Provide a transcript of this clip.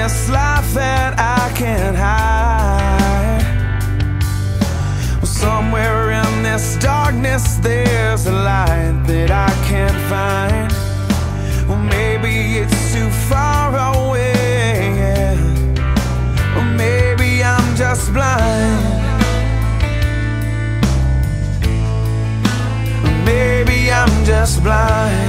this life that I can't hide. Well, somewhere in this darkness there's a light that I can't find. Well, maybe it's too far away, yeah. Or maybe I'm just blind. Maybe I'm just blind.